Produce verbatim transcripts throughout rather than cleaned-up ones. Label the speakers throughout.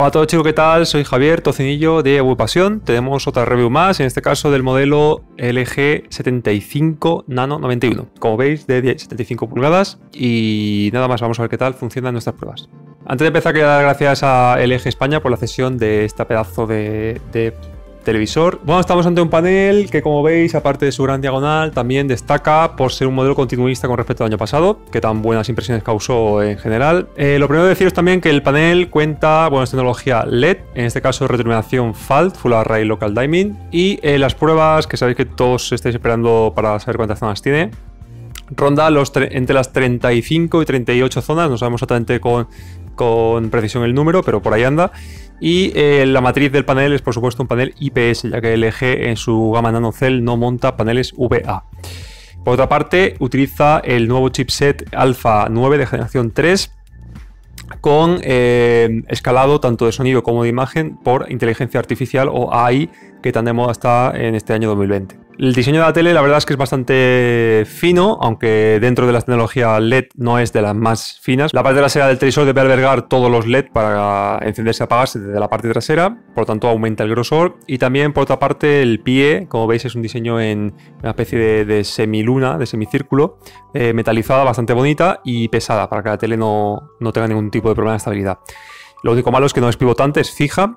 Speaker 1: Hola a todos chicos, ¿qué tal? Soy Javier Tocinillo de Webpasión. Tenemos otra review más, en este caso del modelo L G setenta y cinco Nano noventa y uno. Como veis, de setenta y cinco pulgadas. Y nada más, vamos a ver qué tal funcionan nuestras pruebas. Antes de empezar, quería dar gracias a L G España por la cesión de este pedazo de, de televisor. Bueno, estamos ante un panel que, como veis, aparte de su gran diagonal, también destaca por ser un modelo continuista con respecto al año pasado, que tan buenas impresiones causó en general. Eh, lo primero de deciros también que el panel cuenta, bueno, es tecnología L E D, en este caso retroiluminación F A L T, Full Array Local Dimming, y eh, las pruebas, que sabéis que todos estáis esperando para saber cuántas zonas tiene, ronda los entre las treinta y cinco y treinta y ocho zonas, no sabemos exactamente con, con precisión el número, pero por ahí anda. Y eh, la matriz del panel es por supuesto un panel I P S, ya que L G en su gama NanoCell no monta paneles V A. Por otra parte, utiliza el nuevo chipset Alpha nueve de generación tres con eh, escalado tanto de sonido como de imagen por inteligencia artificial o A I, que tan de moda está en este año dos mil veinte. El diseño de la tele, la verdad es que es bastante fino, aunque dentro de la tecnología L E D no es de las más finas. La parte trasera del televisor debe albergar todos los L E D para encenderse y apagarse desde la parte trasera, por lo tanto aumenta el grosor. Y también, por otra parte, el pie, como veis, es un diseño en una especie de, de semiluna, de semicírculo, eh, metalizada, bastante bonita y pesada, para que la tele no, no tenga ningún tipo de problema de estabilidad. Lo único malo es que no es pivotante, es fija.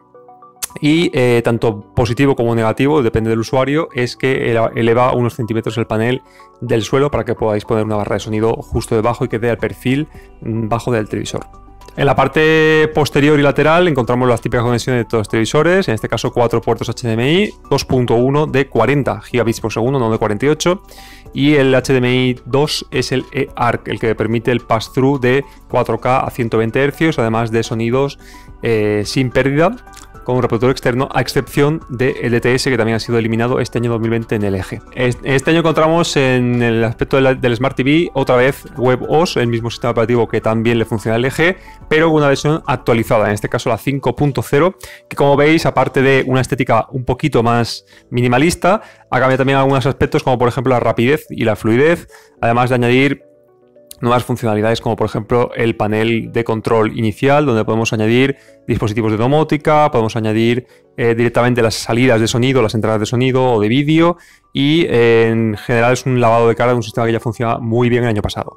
Speaker 1: Y eh, tanto positivo como negativo, depende del usuario, es que eleva unos centímetros el panel del suelo para que podáis poner una barra de sonido justo debajo y que dé al perfil bajo del televisor. En la parte posterior y lateral encontramos las típicas conexiones de todos los televisores, en este caso cuatro puertos H D M I, dos punto uno de cuarenta gigabits por segundo, no de cuarenta y ocho, y el H D M I dos es el eARC, el que permite el pass-through de cuatro K a ciento veinte hercios, además de sonidos eh, sin pérdida, con un reproductor externo, a excepción del D T S, que también ha sido eliminado este año dos mil veinte en L G. Este año encontramos en el aspecto del Smart T V otra vez WebOS, el mismo sistema operativo que también le funciona a L G, pero con una versión actualizada, en este caso la cinco punto cero, que como veis, aparte de una estética un poquito más minimalista, ha cambiado también algunos aspectos como por ejemplo la rapidez y la fluidez, además de añadir nuevas funcionalidades como por ejemplo el panel de control inicial, donde podemos añadir dispositivos de domótica, podemos añadir eh, directamente las salidas de sonido, las entradas de sonido o de vídeo, y eh, en general es un lavado de cara de un sistema que ya funciona muy bien el año pasado.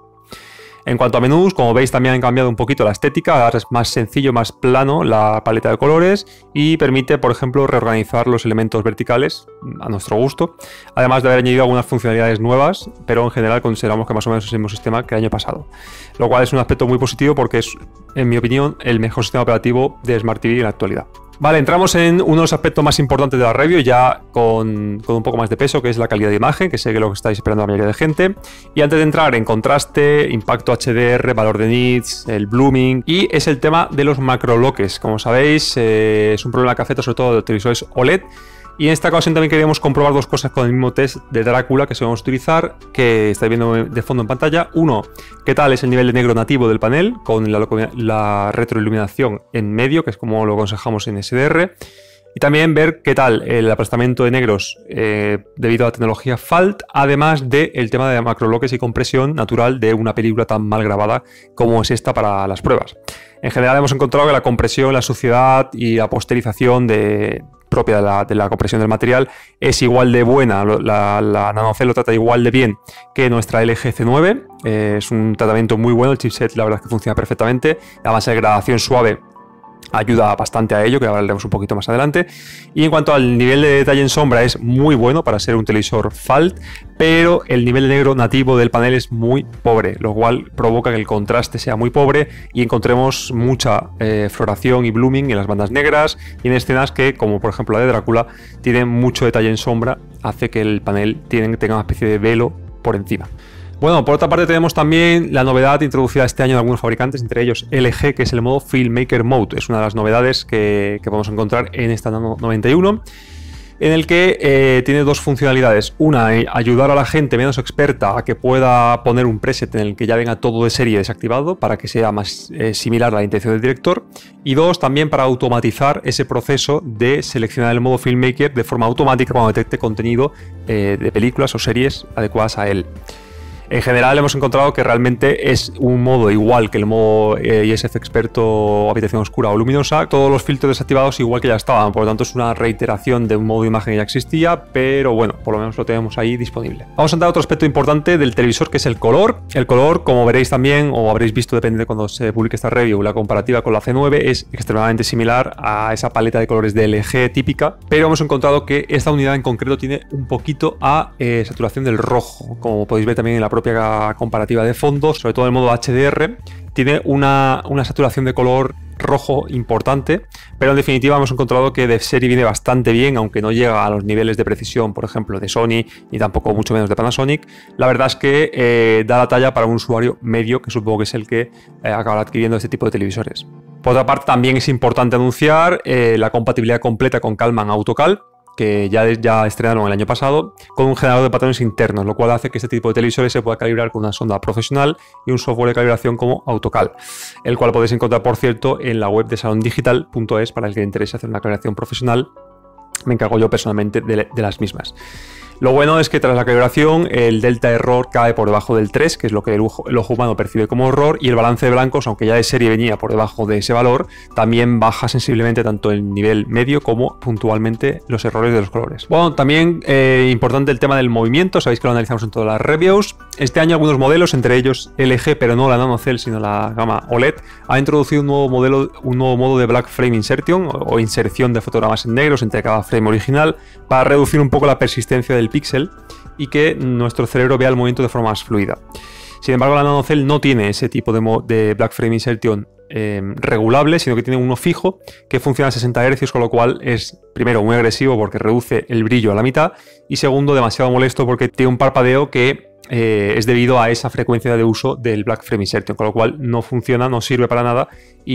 Speaker 1: En cuanto a menús, como veis, también han cambiado un poquito la estética, ahora es más sencillo, más plano la paleta de colores y permite, por ejemplo, reorganizar los elementos verticales a nuestro gusto, además de haber añadido algunas funcionalidades nuevas, pero en general consideramos que más o menos es el mismo sistema que el año pasado, lo cual es un aspecto muy positivo porque es, en mi opinión, el mejor sistema operativo de Smart T V en la actualidad. Vale, entramos en uno de los aspectos más importantes de la review, ya con, con un poco más de peso, que es la calidad de imagen, que sé que es lo que estáis esperando la mayoría de gente. Y antes de entrar en contraste, impacto H D R, valor de nits, el blooming, y es el tema de los macroloques. Como sabéis, eh, es un problema que afecta sobre todo a los televisores O L E D. Y en esta ocasión también queríamos comprobar dos cosas con el mismo test de Drácula que solemos utilizar, que estáis viendo de fondo en pantalla. Uno, qué tal es el nivel de negro nativo del panel con la, la retroiluminación en medio, que es como lo aconsejamos en S D R. Y también ver qué tal el aplastamiento de negros eh, debido a la tecnología F A L T, además del tema de macroloques y compresión natural de una película tan mal grabada como es esta para las pruebas. En general hemos encontrado que la compresión, la suciedad y la posterización de, propia de la, de la compresión del material es igual de buena, la, la NanoCell lo trata igual de bien que nuestra L G C nueve, eh, es un tratamiento muy bueno, el chipset la verdad es que funciona perfectamente, además de gradación suave ayuda bastante a ello, que hablaremos un poquito más adelante. Y en cuanto al nivel de detalle en sombra, es muy bueno para ser un televisor F A L T, pero el nivel de negro nativo del panel es muy pobre, lo cual provoca que el contraste sea muy pobre y encontremos mucha eh, floración y blooming en las bandas negras y en escenas que, como por ejemplo la de Drácula, tienen mucho detalle en sombra, hace que el panel tenga una especie de velo por encima. Bueno, por otra parte tenemos también la novedad introducida este año de algunos fabricantes, entre ellos L G, que es el modo Filmmaker Mode. Es una de las novedades que, que podemos encontrar en esta Nano noventa y uno, en el que eh, tiene dos funcionalidades. Una, eh, ayudar a la gente menos experta a que pueda poner un preset en el que ya venga todo de serie desactivado para que sea más eh, similar a la intención del director. Y dos, también para automatizar ese proceso de seleccionar el modo Filmmaker de forma automática cuando detecte contenido eh, de películas o series adecuadas a él. En general hemos encontrado que realmente es un modo igual que el modo eh, I S F experto, habitación oscura o luminosa, todos los filtros desactivados igual que ya estaban, por lo tanto es una reiteración de un modo de imagen que ya existía, pero bueno, por lo menos lo tenemos ahí disponible. Vamos a entrar a otro aspecto importante del televisor, que es el color. El color, como veréis también, o habréis visto, depende de cuando se publique esta review, la comparativa con la C nueve es extremadamente similar a esa paleta de colores de L G típica, pero hemos encontrado que esta unidad en concreto tiene un poquito a eh, saturación del rojo, como podéis ver también en la propia comparativa de fondos, sobre todo en el modo H D R, tiene una, una saturación de color rojo importante, pero en definitiva hemos encontrado que de serie viene bastante bien, aunque no llega a los niveles de precisión, por ejemplo, de Sony, ni tampoco mucho menos de Panasonic. La verdad es que eh, da la talla para un usuario medio, que supongo que es el que eh, acabará adquiriendo este tipo de televisores. Por otra parte, también es importante anunciar eh, la compatibilidad completa con Calman AutoCal, que ya, ya estrenaron el año pasado, con un generador de patrones internos, lo cual hace que este tipo de televisores se pueda calibrar con una sonda profesional y un software de calibración como AutoCal, el cual podéis encontrar, por cierto, en la web de salon digital punto es para el que le interese hacer una calibración profesional. Me encargo yo personalmente de, de las mismas. Lo bueno es que tras la calibración el delta error cae por debajo del tres, que es lo que el ojo, el ojo humano percibe como error, y el balance de blancos, aunque ya de serie venía por debajo de ese valor, también baja sensiblemente tanto el nivel medio como puntualmente los errores de los colores. Bueno, también eh, importante el tema del movimiento, sabéis que lo analizamos en todas las reviews. Este año algunos modelos, entre ellos L G, pero no la NanoCell, sino la gama O L E D, ha introducido un nuevo modelo, un nuevo modo de Black Frame Insertion, o, o inserción de fotogramas en negros entre cada frame original, para reducir un poco la persistencia del píxel y que nuestro cerebro vea el movimiento de forma más fluida. Sin embargo, la NanoCell no tiene ese tipo de, de Black Frame Insertion eh, regulable, sino que tiene uno fijo que funciona a sesenta hercios, con lo cual es, primero, muy agresivo porque reduce el brillo a la mitad, y segundo, demasiado molesto porque tiene un parpadeo que eh, es debido a esa frecuencia de uso del Black Frame Insertion, con lo cual no funciona, no sirve para nada,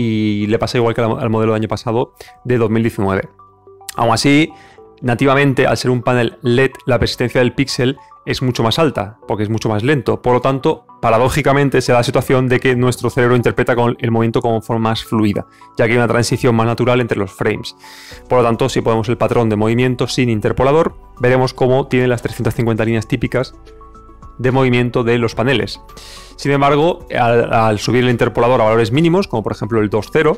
Speaker 1: y le pasa igual que al modelo del año pasado de dos mil diecinueve. Aún así, nativamente, al ser un panel L E D, la persistencia del píxel es mucho más alta, porque es mucho más lento. Por lo tanto, paradójicamente se da la situación de que nuestro cerebro interpreta el movimiento como forma más fluida, ya que hay una transición más natural entre los frames. Por lo tanto, si ponemos el patrón de movimiento sin interpolador, veremos cómo tiene las trescientas cincuenta líneas típicas de movimiento de los paneles. Sin embargo, al, al subir el interpolador a valores mínimos, como por ejemplo el dos punto cero,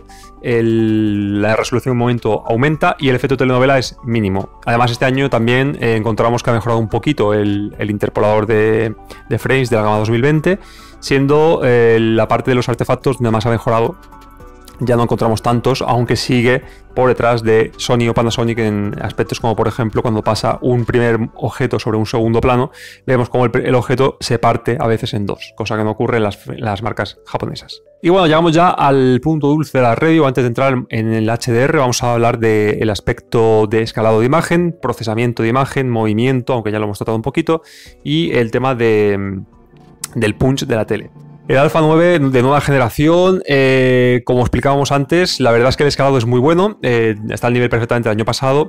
Speaker 1: el, la resolución de momento aumenta y el efecto telenovela es mínimo. Además, este año también eh, encontramos que ha mejorado un poquito el, el interpolador de, de frames de la gama dos mil veinte, siendo eh, la parte de los artefactos donde más ha mejorado. Ya no encontramos tantos, aunque sigue por detrás de Sony o Panasonic en aspectos como, por ejemplo, cuando pasa un primer objeto sobre un segundo plano, vemos como el, el objeto se parte a veces en dos, cosa que no ocurre en las, en las marcas japonesas. Y bueno, llegamos ya al punto dulce de la review. Antes de entrar en el H D R, vamos a hablar del aspecto de escalado de imagen, procesamiento de imagen, movimiento, aunque ya lo hemos tratado un poquito, y el tema de, del punch de la tele. El Alpha nueve de nueva generación, eh, como explicábamos antes, la verdad es que el escalado es muy bueno, eh, está al nivel perfectamente del año pasado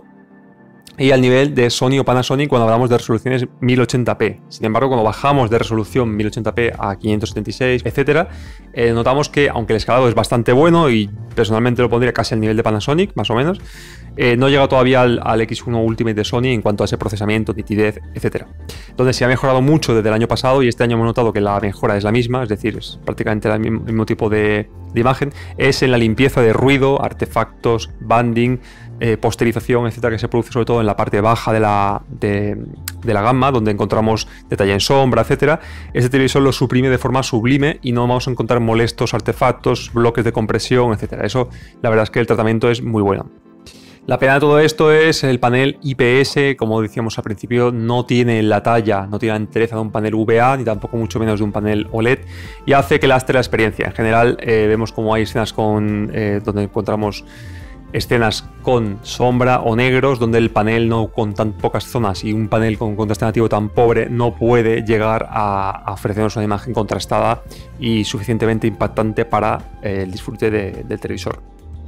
Speaker 1: y al nivel de Sony o Panasonic cuando hablamos de resoluciones mil ochenta p. Sin embargo, cuando bajamos de resolución mil ochenta p a quinientos setenta y seis, etcétera, eh, notamos que aunque el escalado es bastante bueno y personalmente lo pondría casi al nivel de Panasonic, más o menos, eh, no llega todavía al, al X uno Ultimate de Sony en cuanto a ese procesamiento, nitidez, etcétera. Donde se ha mejorado mucho desde el año pasado y este año hemos notado que la mejora es la misma, es decir, es prácticamente el mismo, mismo tipo de, de imagen, es en la limpieza de ruido, artefactos, banding, Eh, posterización, etcétera, que se produce sobre todo en la parte baja de la, de, de la gama, donde encontramos detalle en sombra, etcétera. Este televisor lo suprime de forma sublime y no vamos a encontrar molestos artefactos, bloques de compresión, etcétera. Eso, la verdad es que el tratamiento es muy bueno. La pena de todo esto es el panel I P S, como decíamos al principio, no tiene la talla, no tiene la entereza de un panel V A, ni tampoco mucho menos de un panel O L E D, y hace que lastre la experiencia. En general, eh, vemos como hay escenas con, eh, donde encontramos escenas con sombra o negros, donde el panel no con tan pocas zonas y un panel con contraste negativo tan pobre no puede llegar a, a ofrecernos una imagen contrastada y suficientemente impactante para eh, el disfrute de, del televisor.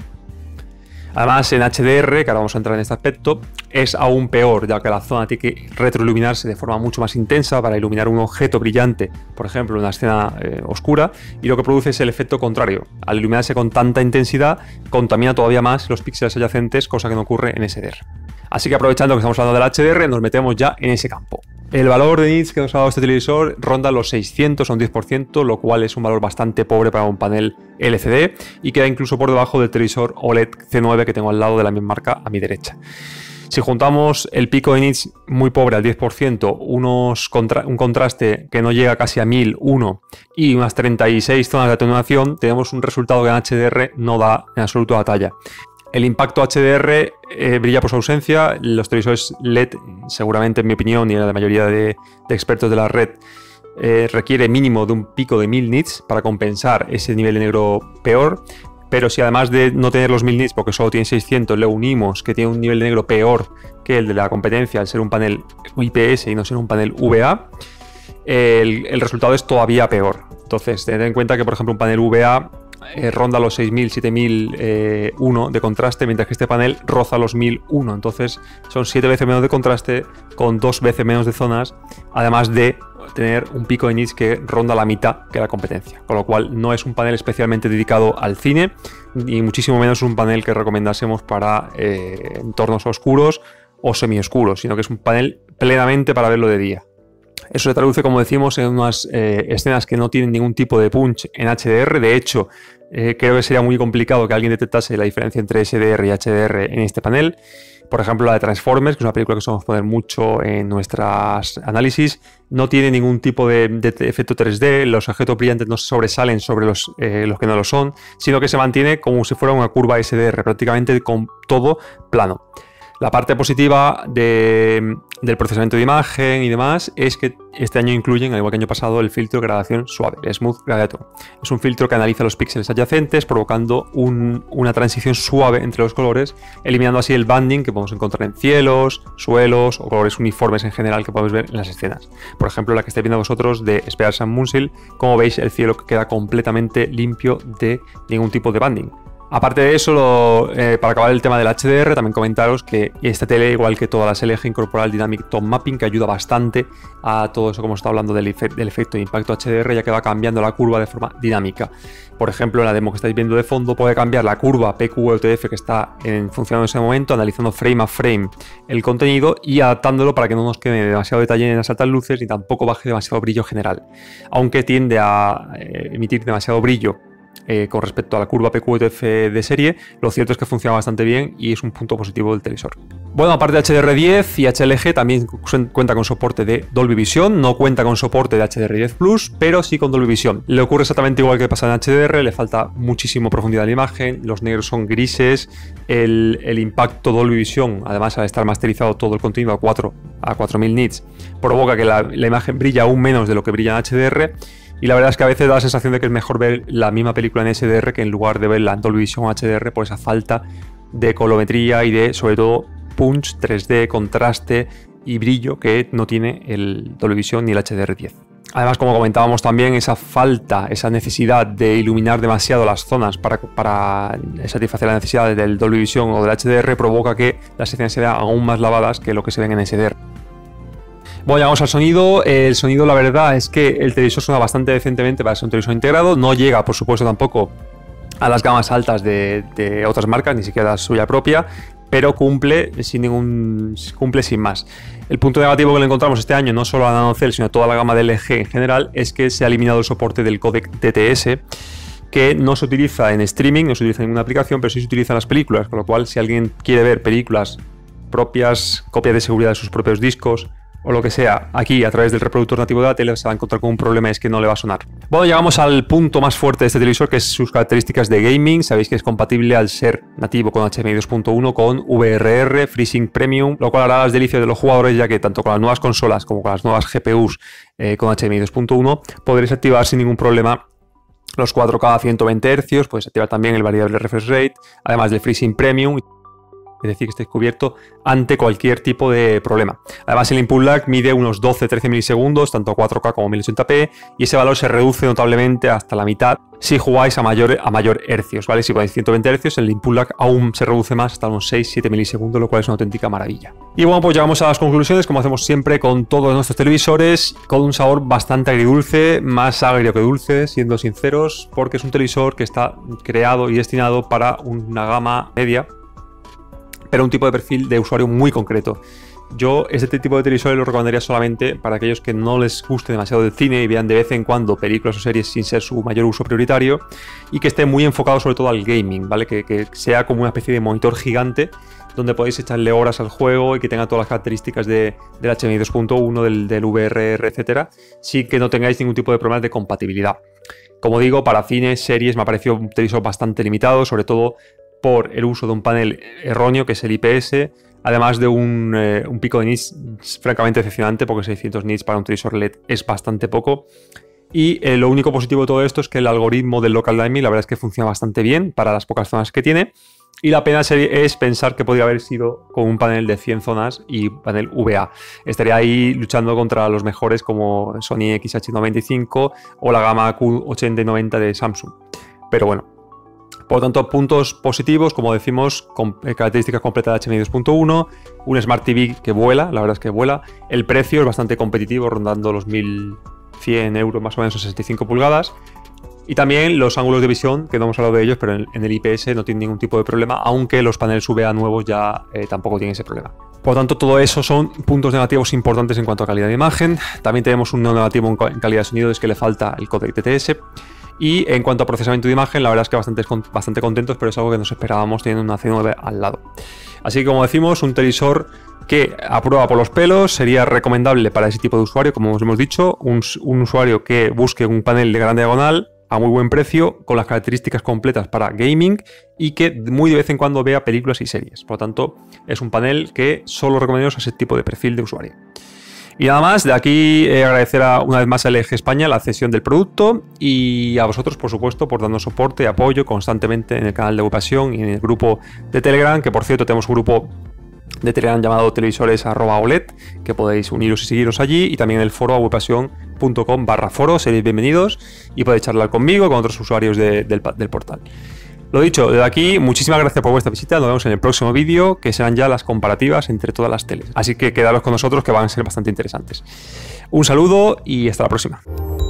Speaker 1: Además, en H D R, que ahora vamos a entrar en este aspecto, es aún peor, ya que la zona tiene que retroiluminarse de forma mucho más intensa para iluminar un objeto brillante, por ejemplo, en una escena eh, oscura, y lo que produce es el efecto contrario. Al iluminarse con tanta intensidad, contamina todavía más los píxeles adyacentes, cosa que no ocurre en S D R. Así que aprovechando que estamos hablando del H D R, nos metemos ya en ese campo. El valor de nits que nos ha dado este televisor ronda los seiscientos a un diez por ciento, lo cual es un valor bastante pobre para un panel L C D y queda incluso por debajo del televisor O L E D C nueve que tengo al lado de la misma marca a mi derecha. Si juntamos el pico de nits muy pobre al diez por ciento, unos contra un contraste que no llega casi a mil uno y unas treinta y seis zonas de atenuación, tenemos un resultado que en H D R no da en absoluto la talla. El impacto H D R eh, brilla por su ausencia. Los televisores L E D, seguramente en mi opinión y en la mayoría de, de expertos de la red, eh, requiere mínimo de un pico de mil nits para compensar ese nivel de negro peor. Pero si además de no tener los mil nits, porque solo tiene seiscientos, le unimos que tiene un nivel de negro peor que el de la competencia al ser un panel I P S y no ser un panel V A, el, el resultado es todavía peor. Entonces, tened en cuenta que, por ejemplo, un panel V A Eh, ronda los seis mil, siete mil uno de contraste, mientras que este panel roza los mil uno. Entonces son siete veces menos de contraste con dos veces menos de zonas, además de tener un pico de nits que ronda la mitad que la competencia, con lo cual no es un panel especialmente dedicado al cine y muchísimo menos un panel que recomendásemos para eh, entornos oscuros o semioscuros, sino que es un panel plenamente para verlo de día. Eso se traduce, como decimos, en unas eh, escenas que no tienen ningún tipo de punch en H D R. De hecho, eh, creo que sería muy complicado que alguien detectase la diferencia entre S D R y H D R en este panel. Por ejemplo, la de Transformers, que es una película que solemos poner mucho en nuestros análisis, no tiene ningún tipo de, de efecto tres D, los objetos brillantes no sobresalen sobre los, eh, los que no lo son, sino que se mantiene como si fuera una curva S D R, prácticamente con todo plano. La parte positiva de, del procesamiento de imagen y demás es que este año incluyen, al igual que el año pasado, el filtro de gradación suave, el Smooth Gradator. Es un filtro que analiza los píxeles adyacentes, provocando un, una transición suave entre los colores, eliminando así el banding que podemos encontrar en cielos, suelos o colores uniformes en general que podemos ver en las escenas. Por ejemplo, la que estáis viendo vosotros de Spears and Munsil, como veis, el cielo queda completamente limpio de ningún tipo de banding. Aparte de eso, lo, eh, para acabar el tema del H D R, también comentaros que esta tele, igual que todas las L G, incorpora el Dynamic Tone Mapping, que ayuda bastante a todo eso, como está hablando del, efe del efecto de impacto H D R, ya que va cambiando la curva de forma dinámica. Por ejemplo, en la demo que estáis viendo de fondo, puede cambiar la curva P Q V T F que está en, funcionando en ese momento, analizando frame a frame el contenido y adaptándolo para que no nos quede demasiado detalle en las altas luces ni tampoco baje demasiado brillo general. Aunque tiende a eh, emitir demasiado brillo Eh, con respecto a la curva P Q V T F de serie, lo cierto es que funciona bastante bien y es un punto positivo del televisor. Bueno, aparte de H D R diez y H L G, también cuenta con soporte de Dolby Vision, no cuenta con soporte de H D R diez Plus, pero sí con Dolby Vision. Le ocurre exactamente igual que pasa en H D R, le falta muchísimo profundidad en la imagen, los negros son grises, el, el impacto Dolby Vision, además al estar masterizado todo el contenido a cuatro a cuatro mil nits, provoca que la, la imagen brilla aún menos de lo que brilla en H D R. Y la verdad es que a veces da la sensación de que es mejor ver la misma película en S D R que en lugar de verla en Dolby Vision o H D R por esa falta de colorimetría y de, sobre todo, punch, tres D, contraste y brillo que no tiene el Dolby Vision ni el H D R diez. Además, como comentábamos también, esa falta, esa necesidad de iluminar demasiado las zonas para, para satisfacer las necesidades del Dolby Vision o del H D R provoca que las escenas se vean aún más lavadas que lo que se ven en S D R. Bueno, llegamos al sonido. El sonido, la verdad es que el televisor suena bastante decentemente para ser un televisor integrado. No llega, por supuesto, tampoco a las gamas altas de, de otras marcas, ni siquiera la suya propia, pero cumple sin ningún cumple sin más. El punto negativo que le encontramos este año, no solo a NanoCell, sino a toda la gama de L G en general, es que se ha eliminado el soporte del códec D T S, que no se utiliza en streaming, no se utiliza en ninguna aplicación, pero sí se utiliza en las películas, con lo cual si alguien quiere ver películas propias, copias de seguridad de sus propios discos, o lo que sea, aquí a través del reproductor nativo de la tele se va a encontrar con un problema, es que no le va a sonar. Bueno, llegamos al punto más fuerte de este televisor, que es sus características de gaming. Sabéis que es compatible al ser nativo con H D M I dos punto uno con V R R, FreeSync Premium, lo cual hará las delicias de los jugadores, ya que tanto con las nuevas consolas como con las nuevas G P Us eh, con H D M I dos punto uno podréis activar sin ningún problema los cuatro K a ciento veinte hercios, podéis activar también el variable refresh rate, además del FreeSync Premium, es decir, que estéis cubierto ante cualquier tipo de problema. Además, el input lag mide unos doce a trece milisegundos, tanto a cuatro K como mil ochenta p, y ese valor se reduce notablemente hasta la mitad si jugáis a mayor, a mayor hercios, ¿vale? Si ponéis ciento veinte hercios, el input lag aún se reduce más hasta unos seis a siete milisegundos, lo cual es una auténtica maravilla. Y bueno, pues llegamos a las conclusiones, como hacemos siempre con todos nuestros televisores, con un sabor bastante agridulce, más agrio que dulce, siendo sinceros, porque es un televisor que está creado y destinado para una gama media, pero un tipo de perfil de usuario muy concreto, Yo este tipo de televisores lo recomendaría solamente para aquellos que no les guste demasiado del cine y vean de vez en cuando películas o series sin ser su mayor uso prioritario y que esté muy enfocado sobre todo al gaming, ¿vale? Que, que sea como una especie de monitor gigante donde podéis echarle horas al juego y que tenga todas las características de, del H D M I dos punto uno, del, del V R R, etcétera, sin que no tengáis ningún tipo de problemas de compatibilidad. Como digo, para cines, series me ha parecido un televisor bastante limitado, sobre todo por el uso de un panel erróneo que es el I P S, además de un, eh, un pico de nits francamente decepcionante, porque seiscientos nits para un televisor L E D es bastante poco. Y eh, lo único positivo de todo esto es que el algoritmo del Local Dimming la verdad es que funciona bastante bien para las pocas zonas que tiene. Y la pena es pensar que podría haber sido con un panel de cien zonas y panel V A. Estaría ahí luchando contra los mejores como Sony X H noventa y cinco o la gama Q ochenta y noventa de Samsung. Pero bueno, por lo tanto, puntos positivos, como decimos, con características completas de H D M I dos punto uno, un Smart T V que vuela, la verdad es que vuela. El precio es bastante competitivo, rondando los mil cien euros más o menos a sesenta y cinco pulgadas. Y también los ángulos de visión, que no hemos hablado de ellos, pero en, en el I P S no tiene ningún tipo de problema, aunque los paneles V A nuevos ya eh, tampoco tienen ese problema. Por lo tanto, todo eso son puntos negativos importantes en cuanto a calidad de imagen. También tenemos un no negativo en calidad de sonido, es que le falta el códec T T S. Y en cuanto a procesamiento de imagen, la verdad es que bastante, bastante contentos, pero es algo que nos esperábamos teniendo una C nueve al lado. Así que, como decimos, un televisor que a prueba por los pelos sería recomendable para ese tipo de usuario, como os hemos dicho, un, un usuario que busque un panel de gran diagonal a muy buen precio, con las características completas para gaming y que muy de vez en cuando vea películas y series. Por lo tanto, es un panel que solo recomendamos a ese tipo de perfil de usuario. Y nada más, de aquí eh, agradecer a, una vez más a L G España la cesión del producto y a vosotros, por supuesto, por darnos soporte y apoyo constantemente en el canal de Webpasión y en el grupo de Telegram, que por cierto tenemos un grupo de Telegram llamado televisores arroba O L E D, que podéis uniros y seguiros allí, y también en el foro webpasión punto com barra foro, seréis bienvenidos y podéis charlar conmigo, con otros usuarios de, del, del portal. Lo dicho, desde aquí, muchísimas gracias por vuestra visita, nos vemos en el próximo vídeo, que serán ya las comparativas entre todas las teles. Así que quedaros con nosotros, que van a ser bastante interesantes. Un saludo y hasta la próxima.